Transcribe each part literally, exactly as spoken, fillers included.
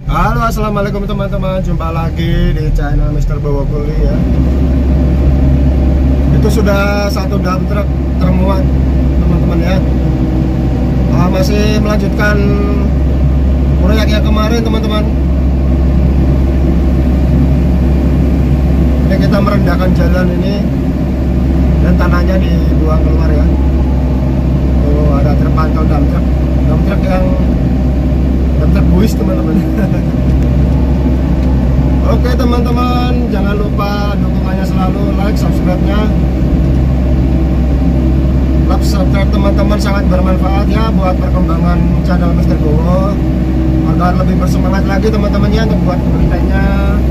Halo, assalamualaikum teman-teman. Jumpa lagi di channel Mister Bowokuli ya. Itu sudah satu dump truck termuat teman-teman ya. Ah, masih melanjutkan proyek yang kemarin teman-teman. Ini kita merendahkan jalan ini dan tanahnya dibuang keluar ya. Oh, ada terpantau dump truck, dump truck yang terbuis teman-teman. Oke teman-teman, jangan lupa dukungannya selalu, like, subscribe-nya. Like, subscribe teman-teman sangat bermanfaat ya buat perkembangan channel Mister Bowo, agar lebih bersemangat lagi teman-temannya untuk buat kontennya.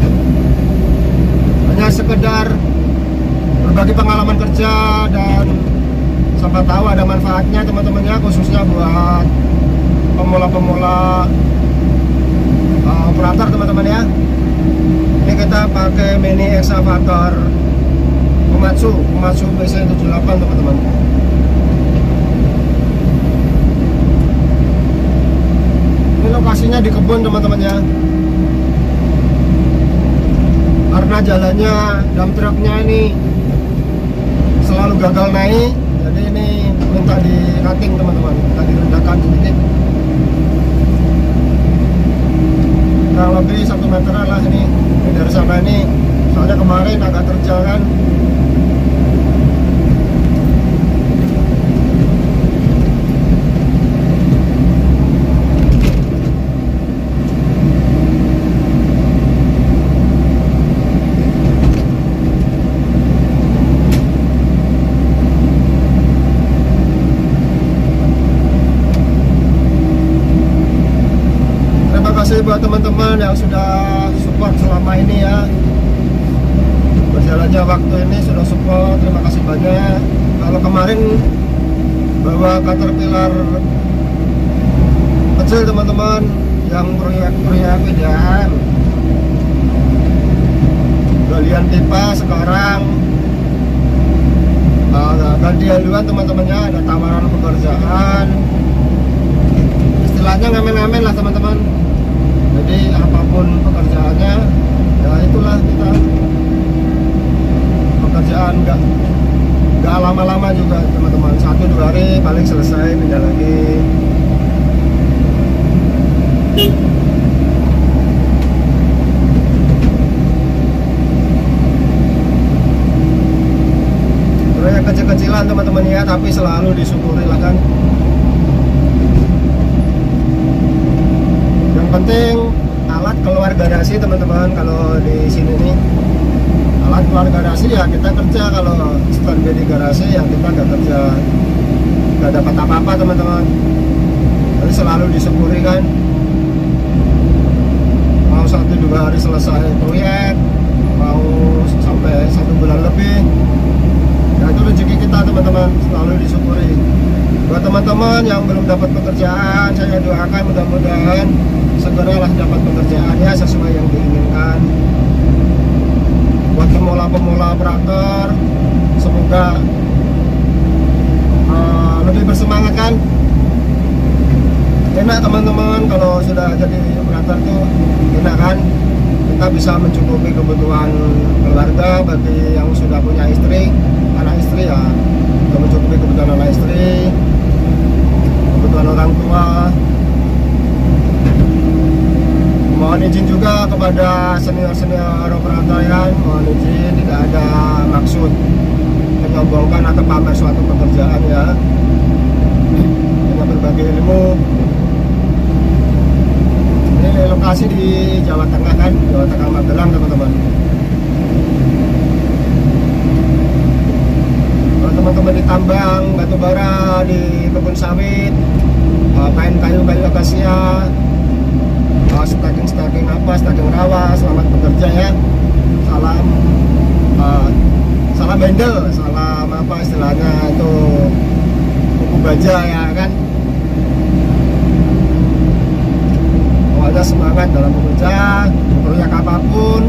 Hanya sekedar berbagi pengalaman kerja dan siapa tahu ada manfaatnya teman-temannya, khususnya buat pemula-pemula uh, operator teman-teman ya. Ini kita pakai mini excavator Komatsu Komatsu B C tujuh puluh delapan teman-teman. Ini lokasinya di kebun teman-teman ya. Karena jalannya dump trucknya ini selalu gagal naik, jadi ini minta di cutting teman-teman, minta direndahkan sedikit. Kurang lebih satu meteran lah ini. Ini dari sana ini, soalnya kemarin agak terjal kan. Terima kasih buat teman-teman yang sudah support selama ini ya. Berjalannya waktu ini sudah support, terima kasih banyak. Kalau kemarin bawa Caterpillar kecil teman-teman, yang proyek-proyek pindahan galian pipa, sekarang uh, gantian duluan teman-temannya, ada tawaran pekerjaan, istilahnya ngamen-ngamen lah teman-teman. Jadi apapun pekerjaannya, ya itulah kita. Pekerjaan nggak nggak lama-lama juga teman-teman, satu dua hari paling selesai, pindah lagi. Proyek kecil-kecilan teman-teman ya, tapi selalu disyukuri lah kan. Yang penting alat keluar garasi teman-teman. Kalau di sini nih alat keluar garasi ya kita kerja, kalau standby di garasi ya kita nggak kerja, nggak dapat apa-apa teman-teman. Jadi selalu disyukuri kan. Mau satu dua hari selesai proyek, mau sampai satu bulan lebih, ya itu rezeki kita teman-teman, selalu disyukuri. Buat teman-teman yang belum dapat pekerjaan, saya doakan mudah-mudahan segeralah dapat pekerjaannya sesuai yang diinginkan. Buat pemula-pemula operator, semoga uh, lebih bersemangat kan. Enak teman-teman kalau sudah jadi operator tuh, enak kan. Kita bisa mencukupi kebutuhan keluarga. Bagi yang sudah punya istri, anak istri ya, kita mencukupi kebutuhan anak istri, kebutuhan orang tua. Mohon izin juga kepada senior-senior operator ya, mohon izin, tidak ada maksud menyombongkan atau pamer suatu pekerjaan ya, hanya berbagi ilmu. Ini lokasi di Jawa Tengah kan, Jawa Tengah Magelang teman-teman. Kalau teman-teman di tambang batu bara, di kebun sawit, main kayu-kayu akasia, stacking-stacking apa, stacking rawa, selamat bekerja ya. Salam uh, salam handle, salam apa istilahnya itu, kuku baja ya kan. Pokoknya semangat dalam bekerja, proyek apapun.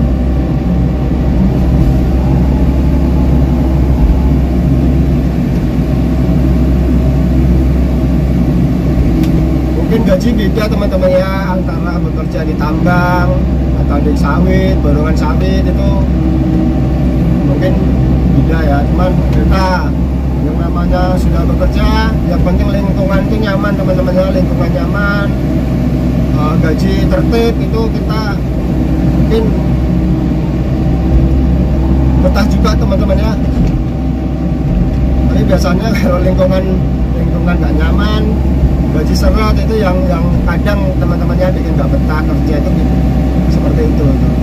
Mungkin gaji beda teman-teman ya, antara bekerja di tambang atau di sawit, borongan sawit itu mungkin beda ya. Cuman kita yang namanya sudah bekerja, yang penting lingkungan itu nyaman teman-teman ya, lingkungan nyaman, uh, gaji tertib, itu kita mungkin betah juga teman-teman ya. Tapi biasanya kalau lingkungan lingkungan nggak nyaman, gaji seret, itu yang yang kadang teman-temannya bikin nggak betah kerja itu gitu. Seperti itu.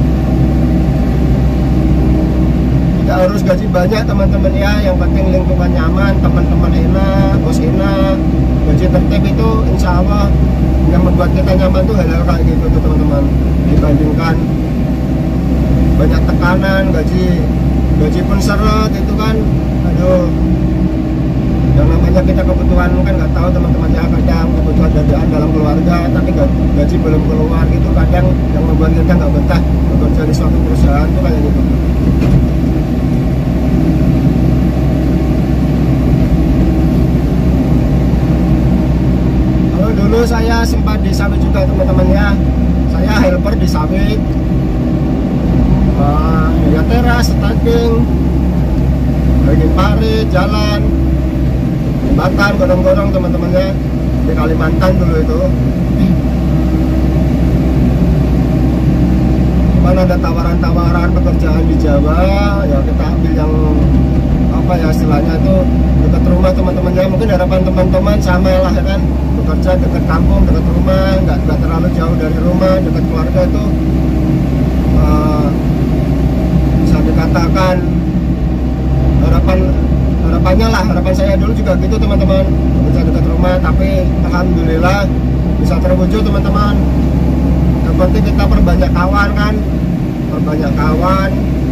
Tidak harus gaji banyak teman-teman ya, yang penting lingkungan nyaman, teman-teman enak, bos enak, gaji tertib, itu insya Allah yang membuat kita nyaman tuh hal-hal kayak gitu tuh teman-teman. Dibandingkan banyak tekanan, gaji gaji pun seret itu kan, aduh. Yang namanya kita kebutuhan kan nggak tahu teman-teman ya, kadang kebutuhan dadaan dalam keluarga tapi gaji belum keluar gitu, kadang yang membuat kita nggak betah bekerja di suatu perusahaan tuh kayak gitu. Kalau dulu saya sempat di sawit juga teman-teman ya, saya helper di sawit, uh, ya teras, stunting, bikin parit, jalan, jembatan, gorong-gorong teman-temannya di Kalimantan dulu itu. Cuman ada tawaran-tawaran pekerjaan di Jawa, ya kita ambil yang apa ya istilahnya itu dekat rumah teman-temannya. Mungkin harapan teman-teman sama lah ya kan, bekerja dekat kampung, dekat rumah, nggak nggak terlalu jauh dari rumah, dekat keluarga itu uh, bisa dikatakan harapan harapannya lah, harapan saya dulu juga gitu teman-teman, bekerja dekat rumah. Tapi alhamdulillah bisa terwujud teman-teman. Yang penting kita perbanyak kawan kan, perbanyak kawan,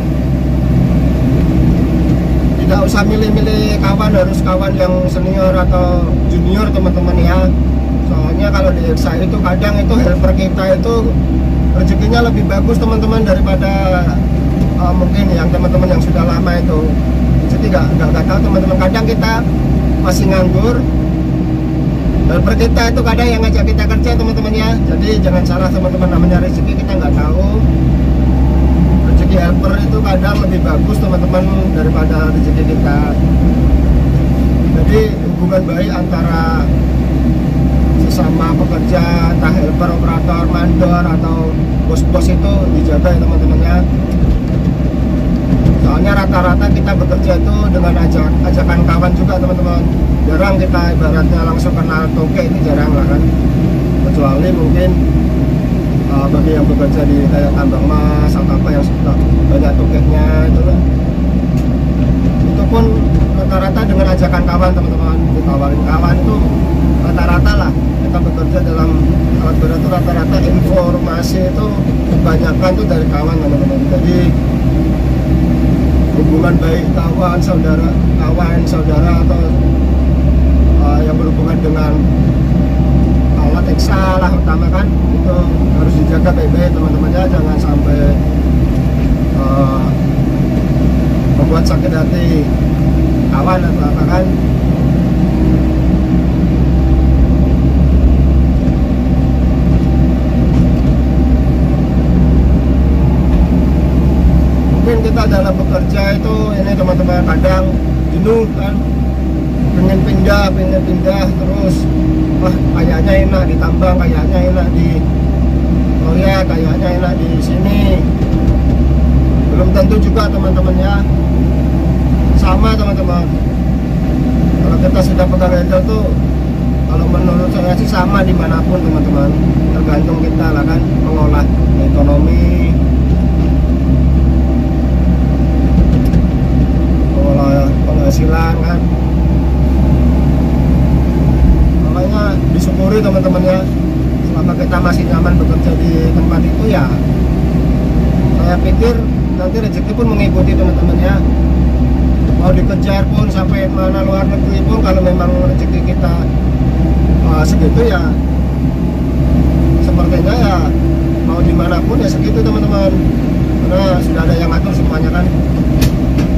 tidak usah milih-milih kawan, harus kawan yang senior atau junior teman-teman ya. Soalnya kalau di Eksa itu kadang itu helper kita itu rezekinya lebih bagus teman-teman daripada uh, mungkin yang teman-teman yang sudah lama itu. Jadi nggak nggak tahu teman-teman, kadang kita masih nganggur, helper kita itu kadang yang ngajak kita kerja teman-teman ya. Jadi jangan salah teman-teman, namanya rezeki kita nggak tahu. Rezeki helper itu kadang lebih bagus teman-teman daripada rezeki kita. Jadi hubungan baik antara sesama pekerja, entah helper, operator, mandor atau bos-bos itu dijaga ya teman-teman ya. Soalnya rata-rata kita bekerja itu dengan ajak, ajakan kawan juga teman-teman. Jarang kita ibaratnya langsung kenal toke, ini jarang lah kan. Kecuali mungkin uh, bagi yang bekerja di kayak tambang emas atau apa yang sudah banyak tokeknya itu kan. Itu pun rata-rata dengan ajakan kawan teman-teman. Ditawarin kawan itu rata-rata lah kita bekerja dalam alat berat itu rata-rata informasi itu kebanyakan tuh dari kawan teman-teman. Jadi hubungan baik kawan, saudara, kawan, saudara atau uh, yang berhubungan dengan alat Eksa lah utama kan, itu harus dijaga baik-baik teman-teman ya, jangan sampai uh, membuat sakit hati kawan atau apa kan. Mungkin kita dalam bekerja itu ini teman-teman kadang jenuh kan, pengen pindah, pengen pindah terus, wah kayaknya enak di tambang, kayaknya enak di proyek, kayaknya enak di sini. Belum tentu juga teman-teman ya, sama teman-teman. Kalau kita sudah pegang handle tuh, kalau menurut saya sih sama dimanapun teman-teman, tergantung kita lah kan mengolah ekonomi, penghasilan kan. Makanya disyukuri teman-teman ya, selama kita masih nyaman bekerja di tempat itu ya, saya pikir nanti rezeki pun mengikuti teman-teman ya. Mau dikejar pun sampai mana luar negeri pun, kalau memang rezeki kita uh, segitu ya, sepertinya ya mau dimanapun ya segitu teman-teman, karena sudah ada yang ngatur semuanya kan.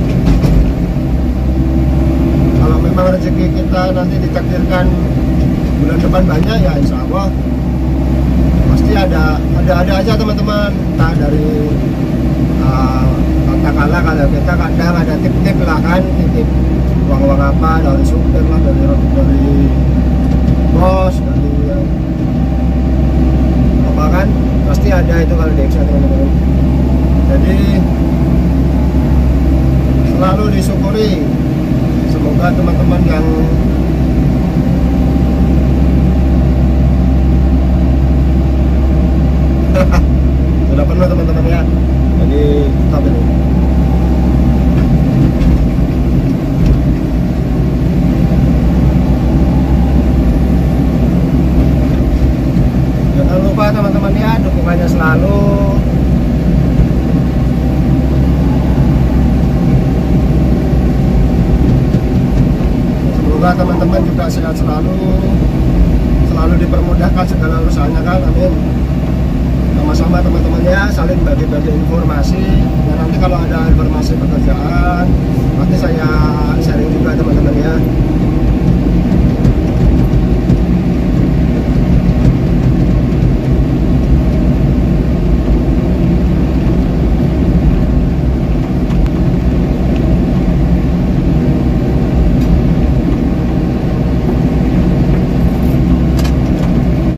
Kalau memang rezeki kita nanti ditakdirkan bulan depan banyak ya insya Allah pasti ada ada ada aja teman-teman, entah dari uh, katakanlah kalau kita kadang ada tip-tip lah kan, tip uang-uang apa dari supir lah, dari dari bos, dari apa kan, pasti ada itu kalau di Excel teman-teman. Jadi selalu disyukuri. Semoga teman-teman yang sudah penuh teman-teman ya. Jadi stop ini. Jangan lupa teman-teman ya, dukungannya selalu. Semoga teman-teman juga sehat selalu, selalu dipermudahkan segala urusannya kan, amin. Sama-sama teman-teman ya, saling bagi-bagi informasi. Dan nanti kalau ada informasi pekerjaan, nanti saya sharing juga teman-teman ya.